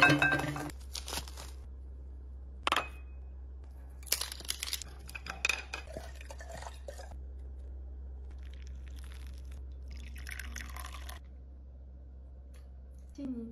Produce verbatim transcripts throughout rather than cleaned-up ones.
嗯。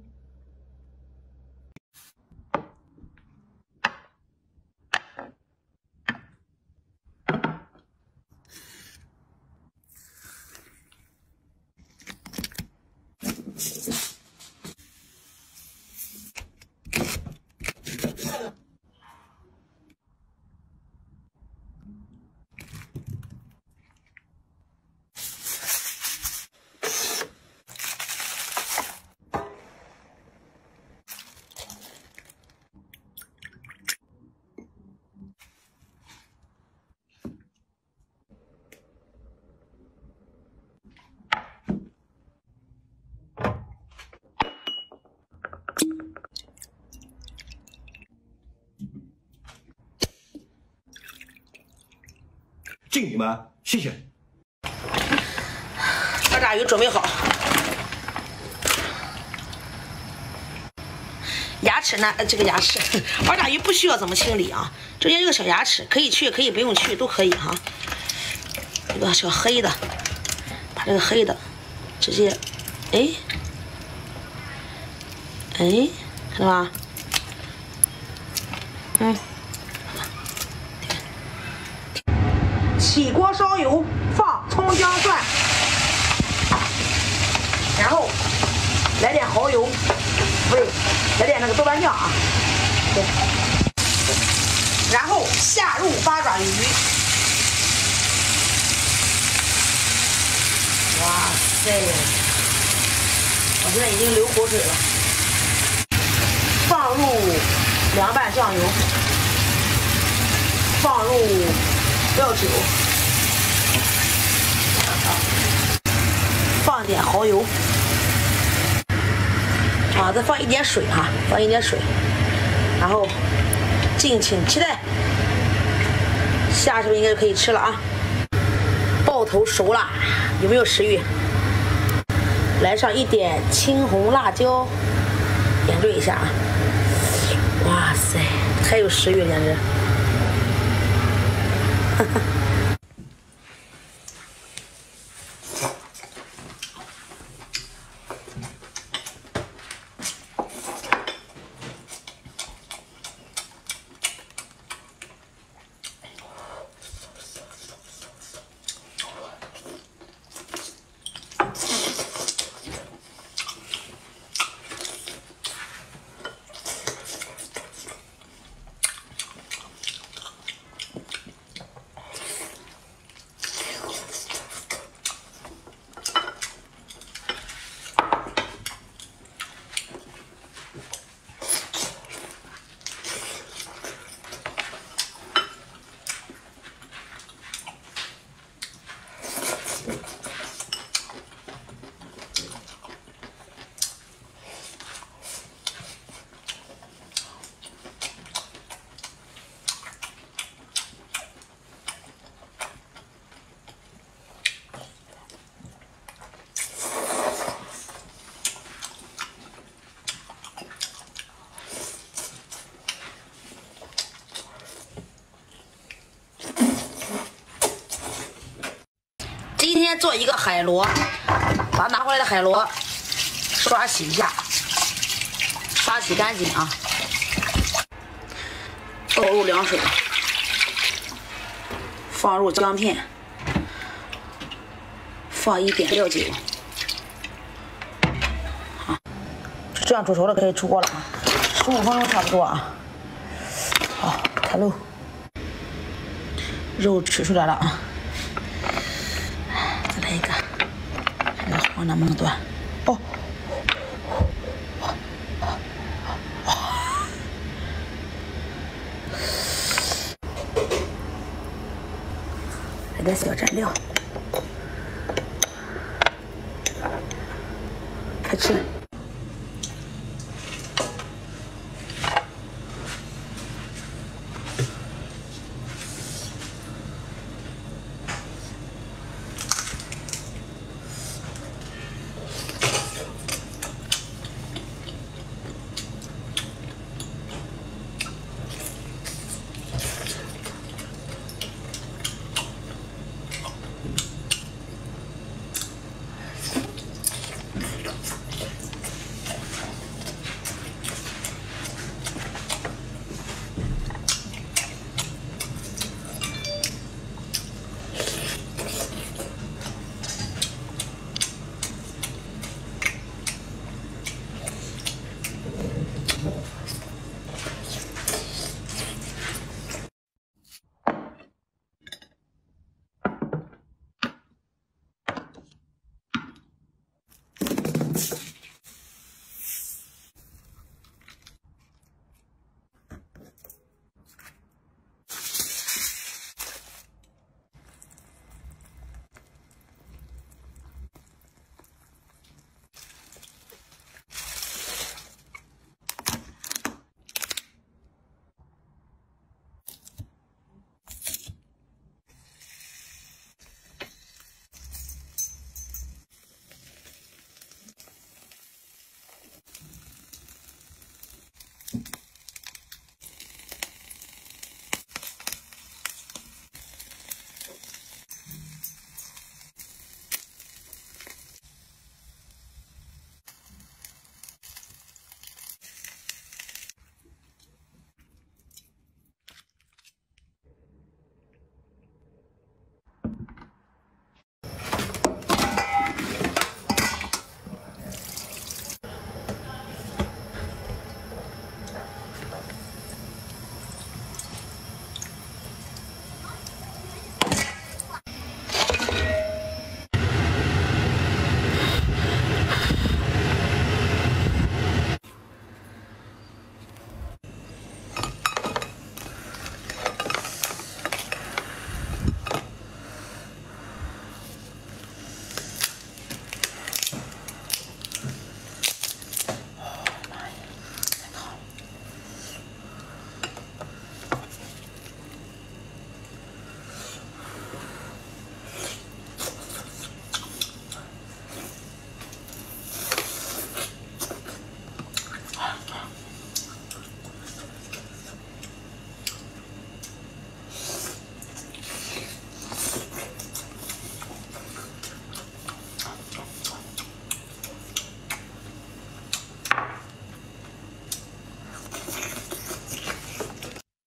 敬你们，谢谢。 把炸鱼准备好，牙齿呢？这个牙齿，二炸鱼不需要怎么清理啊，中间有个小牙齿，可以去，可以不用去，都可以哈。这个小黑的，把这个黑的直接，哎，哎，看到吧？嗯。 起锅烧油，放葱姜蒜，然后来点蚝油，不是，来点那个豆瓣酱啊。对，然后下入八爪鱼。哇塞！我现在已经流口水了。放入凉拌酱油，放入料酒。 放点蚝油，啊，再放一点水哈、啊，放一点水，然后敬请期待。下是不是应该就可以吃了啊？爆头熟了，有没有食欲？来上一点青红辣椒，点缀一下啊！哇塞，太有食欲了，简直！哈哈。今天做一个海螺，把拿回来的海螺刷洗一下，刷洗干净啊。倒入凉水，放入姜片，放一点料酒，好，这样煮熟了可以出锅了啊，十五分钟差不多啊。好，开漏，肉取出来了啊。 再来一个，这个黄能不能断？哦，来点小蘸料，开吃。